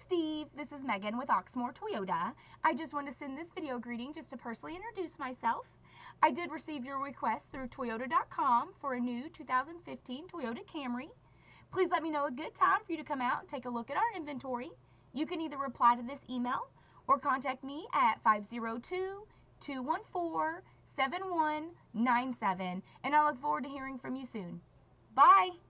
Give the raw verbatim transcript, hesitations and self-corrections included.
Steve, this is Megan with Oxmoor Toyota. I just want to send this video greeting just to personally introduce myself. I did receive your request through Toyota dot com for a new two thousand fifteen Toyota Camry. Please let me know a good time for you to come out and take a look at our inventory. You can either reply to this email or contact me at five zero two, two one four, seven one nine seven, and I look forward to hearing from you soon. Bye!